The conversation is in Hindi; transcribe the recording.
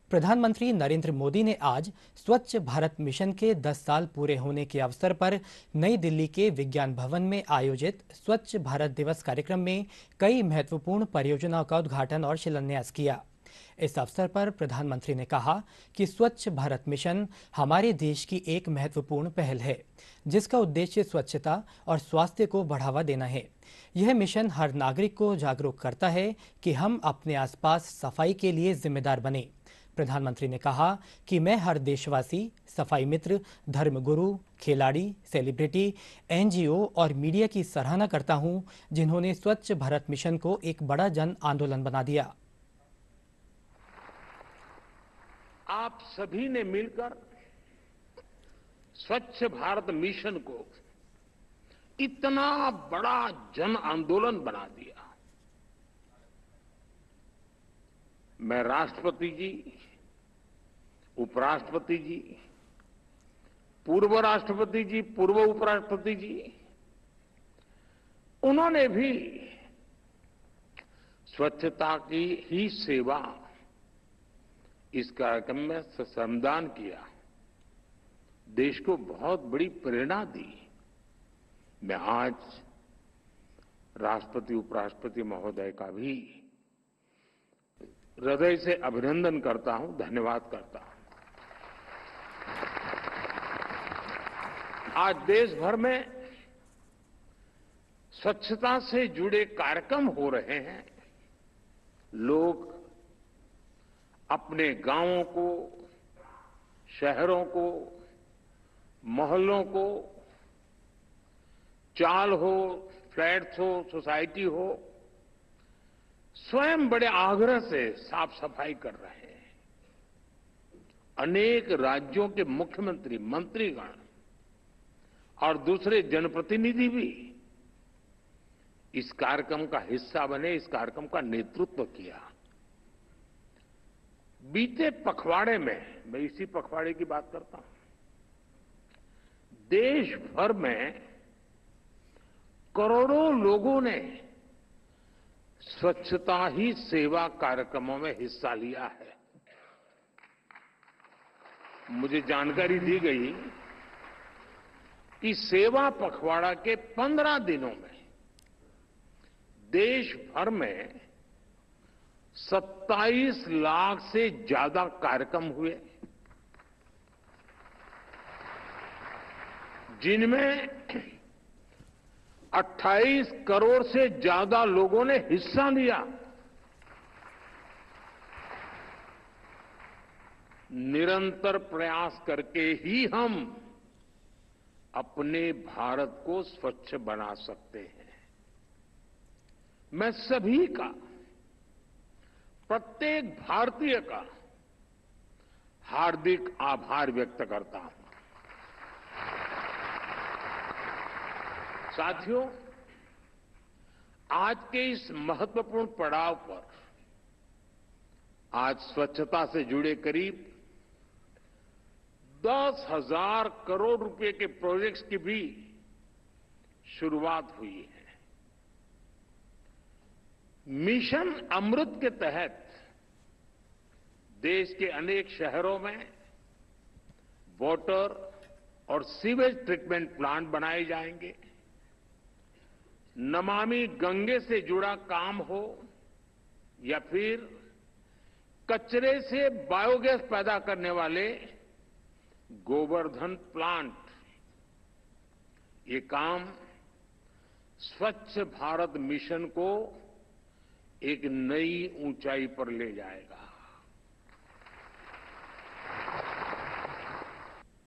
प्रधानमंत्री नरेंद्र मोदी ने आज स्वच्छ भारत मिशन के 10 साल पूरे होने के अवसर पर नई दिल्ली के विज्ञान भवन में आयोजित स्वच्छ भारत दिवस कार्यक्रम में कई महत्वपूर्ण परियोजनाओं का उद्घाटन और शिलान्यास किया। इस अवसर पर प्रधानमंत्री ने कहा कि स्वच्छ भारत मिशन हमारे देश की एक महत्वपूर्ण पहल है, जिसका उद्देश्य स्वच्छता और स्वास्थ्य को बढ़ावा देना है। यह मिशन हर नागरिक को जागरूक करता है कि हम अपने आसपास सफाई के लिए जिम्मेदार बने। प्रधानमंत्री ने कहा कि मैं हर देशवासी, सफाई मित्र, धर्मगुरु, खिलाड़ी, सेलिब्रिटी, एनजीओ और मीडिया की सराहना करता हूं, जिन्होंने स्वच्छ भारत मिशन को एक बड़ा जन आंदोलन बना दिया। आप सभी ने मिलकर स्वच्छ भारत मिशन को इतना बड़ा जन आंदोलन बना दिया। मैं राष्ट्रपति जी, उपराष्ट्रपति जी, पूर्व राष्ट्रपति जी, पूर्व उपराष्ट्रपति जी, उन्होंने भी स्वच्छता की ही सेवा इस कार्यक्रम में श्रमदान किया, देश को बहुत बड़ी प्रेरणा दी। मैं आज राष्ट्रपति उपराष्ट्रपति महोदय का भी हृदय से अभिनंदन करता हूं, धन्यवाद करता हूं। आज देश भर में स्वच्छता से जुड़े कार्यक्रम हो रहे हैं। लोग अपने गांवों को, शहरों को, मोहल्लों को, चाल हो, फ्लैट्स हो, सोसाइटी हो, स्वयं बड़े आग्रह से साफ सफाई कर रहे हैं। अनेक राज्यों के मुख्यमंत्री, मंत्रीगण और दूसरे जनप्रतिनिधि भी इस कार्यक्रम का हिस्सा बने, इस कार्यक्रम का नेतृत्व किया। बीते पखवाड़े में, मैं इसी पखवाड़े की बात करता हूं, देश भर में करोड़ों लोगों ने स्वच्छता ही सेवा कार्यक्रमों में हिस्सा लिया है। मुझे जानकारी दी गई कि सेवा पखवाड़ा के 15 दिनों में देश भर में 27 लाख से ज्यादा कार्यक्रम हुए, जिनमें 28 करोड़ से ज्यादा लोगों ने हिस्सा लिया। निरंतर प्रयास करके ही हम अपने भारत को स्वच्छ बना सकते हैं। मैं सभी का, प्रत्येक भारतीय का हार्दिक आभार व्यक्त करता हूं। साथियों, आज के इस महत्वपूर्ण पड़ाव पर आज स्वच्छता से जुड़े करीब 10,000 करोड़ रुपए के प्रोजेक्ट्स की भी शुरुआत हुई है। मिशन अमृत के तहत देश के अनेक शहरों में वाटर और सीवेज ट्रीटमेंट प्लांट बनाए जाएंगे। नमामि गंगे से जुड़ा काम हो या फिर कचरे से बायोगैस पैदा करने वाले गोवर्धन प्लांट, ये काम स्वच्छ भारत मिशन को एक नई ऊंचाई पर ले जाएगा।